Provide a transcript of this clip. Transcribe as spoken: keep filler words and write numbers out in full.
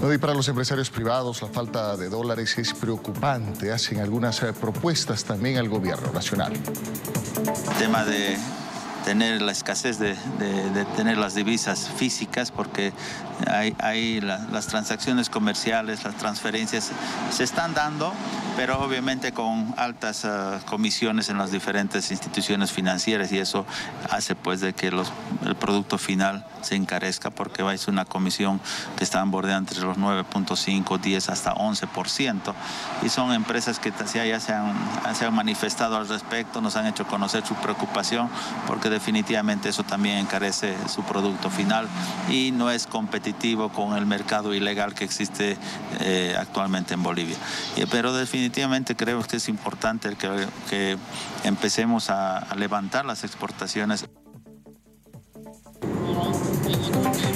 No, y para los empresarios privados la falta de dólares es preocupante. Hacen algunas eh, propuestas también al gobierno nacional. El tema de tener la escasez de, de, de tener las divisas físicas, porque hay, hay la, las transacciones comerciales, las transferencias se están dando, pero obviamente con altas uh, comisiones en las diferentes instituciones financieras, y eso hace pues de que los, el producto final se encarezca, porque es una comisión que está en borde entre los nueve punto cinco, diez hasta once por ciento, y son empresas que ya se han, se han manifestado al respecto, nos han hecho conocer su preocupación, porque definitivamente eso también encarece su producto final y no es competitivo con el mercado ilegal que existe eh, actualmente en Bolivia. Y, pero definitivamente creo que es importante que, que empecemos a, a levantar las exportaciones.